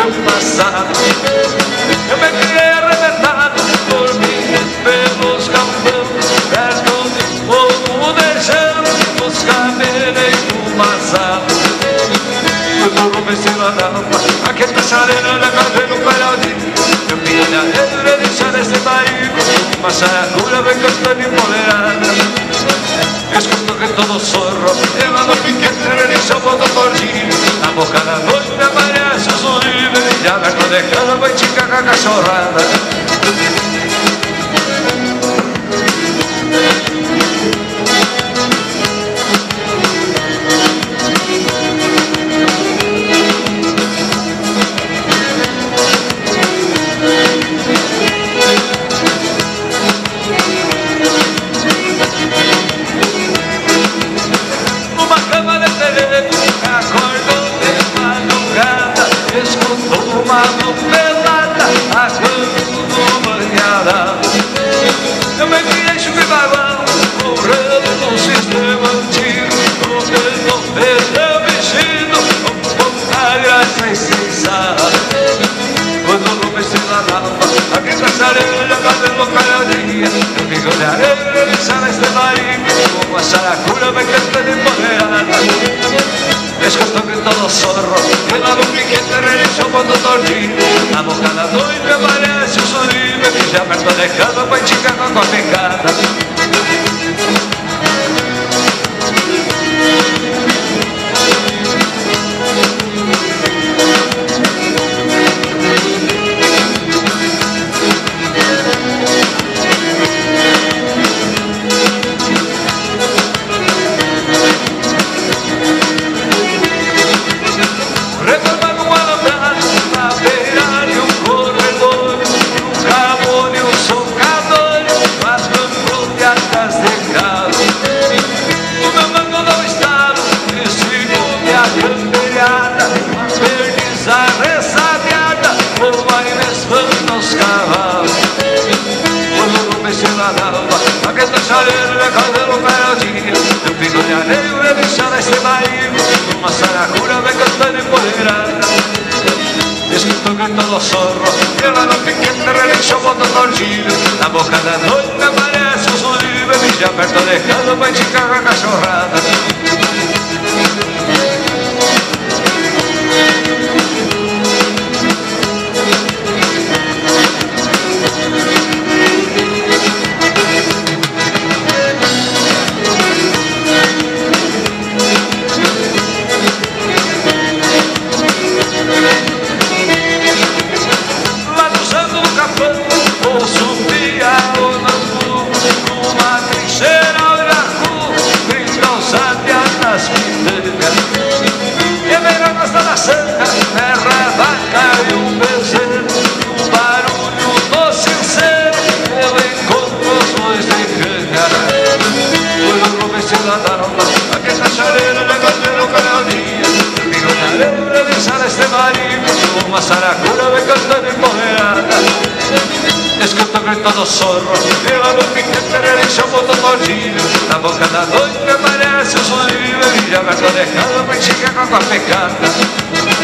meu passado. Eu me criei arrebentado por mim pelos campos, perto de fogo deixando os cabelos fumaçados. Quando comecei lá na rampa, aquele passareiro na cadeira no paradinho, eu me olhei e deixar esse barrigo, uma saracura vem cantando empolerada. Escuto que todo zorro, ela no piquete, realiza o voto tordinho. Na boca da noite me aparece o zuribe, e aberto de cana vai chica com a cachorrada. Uma pelada, a quando banhada. Eu me criei chuva-balão, correndo no sistema antigo, correndo pelo vestido, com a graça insensata. Quando comecei lá na rampa, aqui passareira, cabelo caradinha, eu me olharei, realizar este marido, uma saracura vai cantando empoderada. Escuto que todo zorro, que lá no piquete realiza o voto tordinho. Na boca da noite aparece o zuribe, que já perto de casa vai chicar com a pecada. Aquele passareiro na cabelo caradinha, eu fico de areio e deixar este marido, uma saracura vem cantando empoderada. Escuto que todo zorro, que lá no piquete realiza o voto tordinho. Na boca da noite me aparece o zuribe, e já perto de casa vai chicar com a cachorrada. Aquele passareiro na cabelo caradinha, eu me olharei realizar este marido, uma saracura vem cantando empoderada. Escuto que todo zorro, e lá no piquete realiza o voto tordinho. Na boca da noite me aparece o zuribe, e já aberto de casa vai chicar com a pecada.